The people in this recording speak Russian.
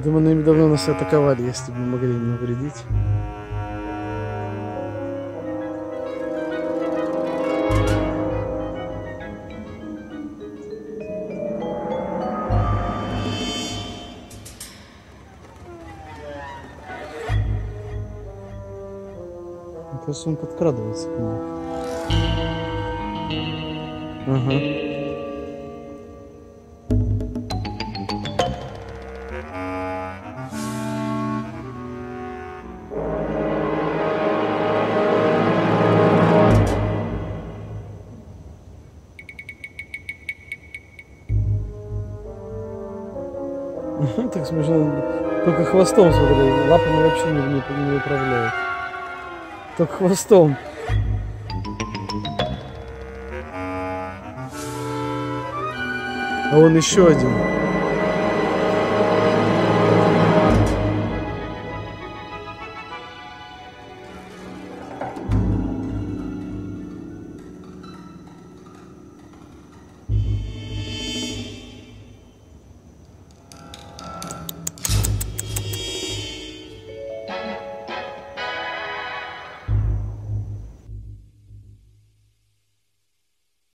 Думаю, они давно нас атаковали, если бы могли не навредить. Кажется, он подкрадывается к нему. Ага. Так смешно. Только хвостом, смотри, лапами вообще не управляет. Только хвостом. А он еще один.